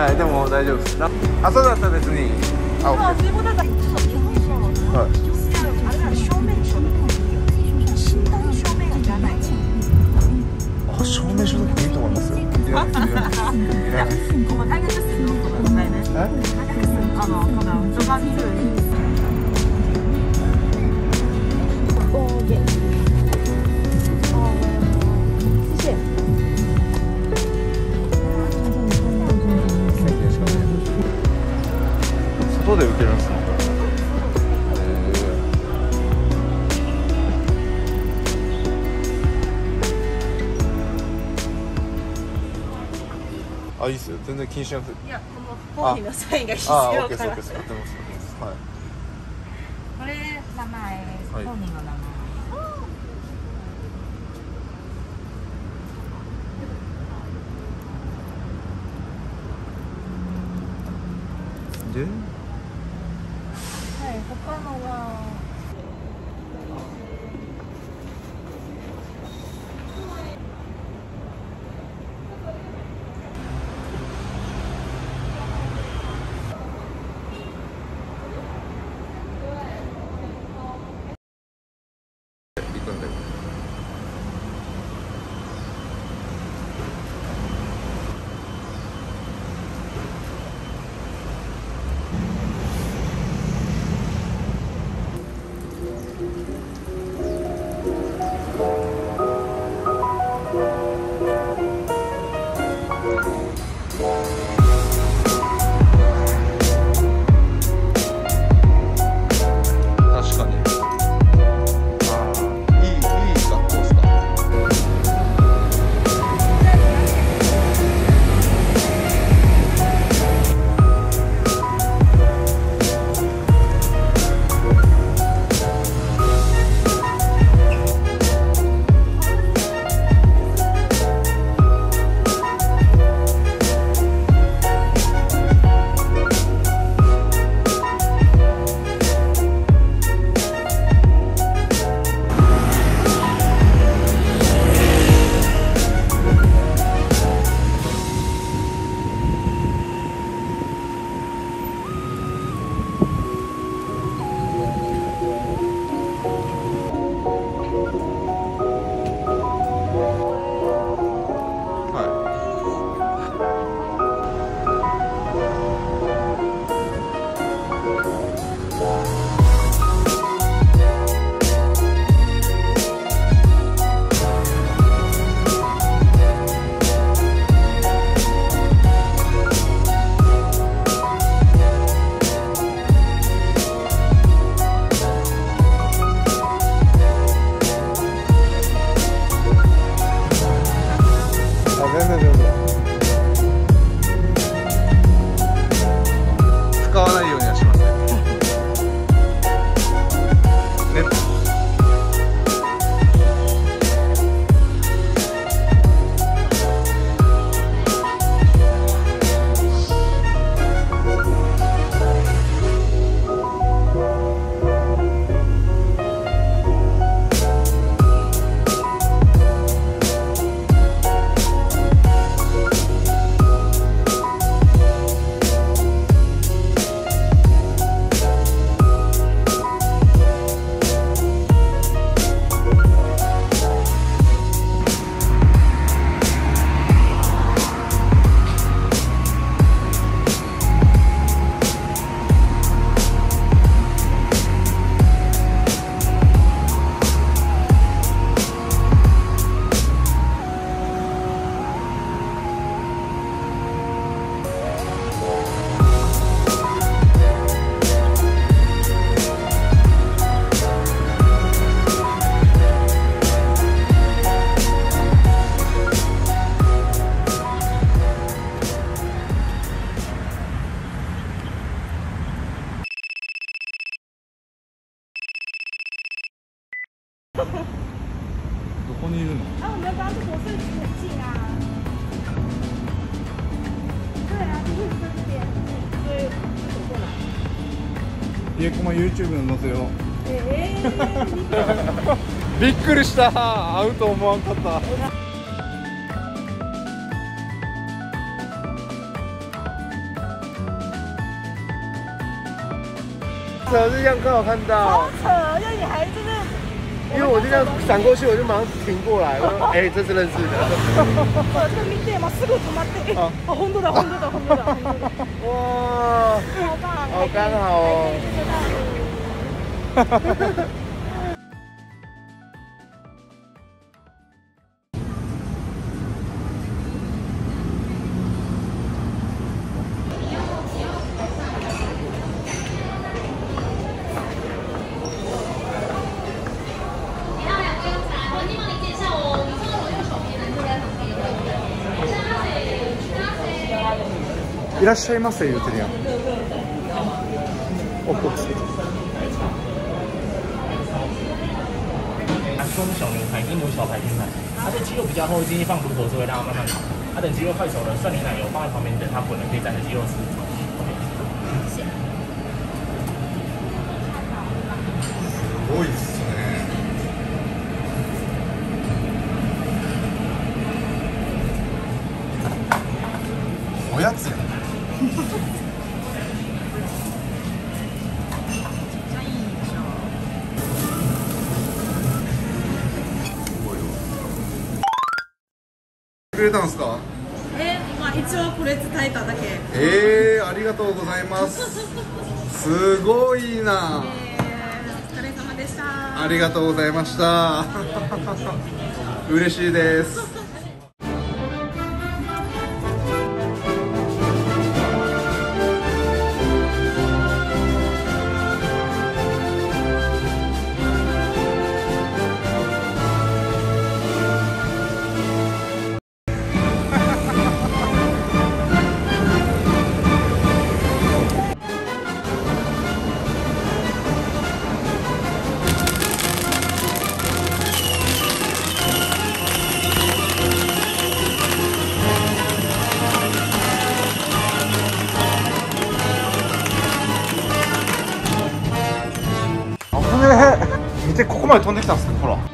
はい、でも大丈夫です。あ、そうだったら別に。あ、OK。はい。あ、証明書だけでいいと思いますよ。外で受けるんですか？あ、いいっすよ。全然気にしなくて。 いや、この本人のサインが必要あ、 から。 OK です。OK です。やってます。はい。 これ名前、本人の名前。 で、 はい、他のは。 行くんで。確かに。使わないようにはしますね。 どこにいるの？ 啊，我们刚刚是国税局很近啊。对啊，就是跟这边很近，所以就走过来。 家駒 YouTube に載せよー、 びっくりした。会うと思わんかった。 扯，是这样刚好看到。 好扯，因为你还真的。 因为我就这样闪过去，我就马上停过来。我说：“哎，这是认识的。” 这个見て、まっすぐ止まって。あ、本当だ、本当だ、本当だ。 哇， 好棒， 好刚好哦。いらっしゃいませ言うてるやん。おこつ。 中小牛排跟母小排拼盘，它的鸡肉比较厚，建议放骨头是会让它慢慢烤。它等鸡肉快熟了，蒜泥奶油放在旁边，等它滚了可以蘸着鸡肉吃。 すごいですね。おやつや。くれたんですか？ まあ一応これ伝えただけ。 ありがとうございます。すごいな。 お疲れ様でした。 ありがとうございました。嬉しいです。見て、ここまで飛んできたんですか、ほら。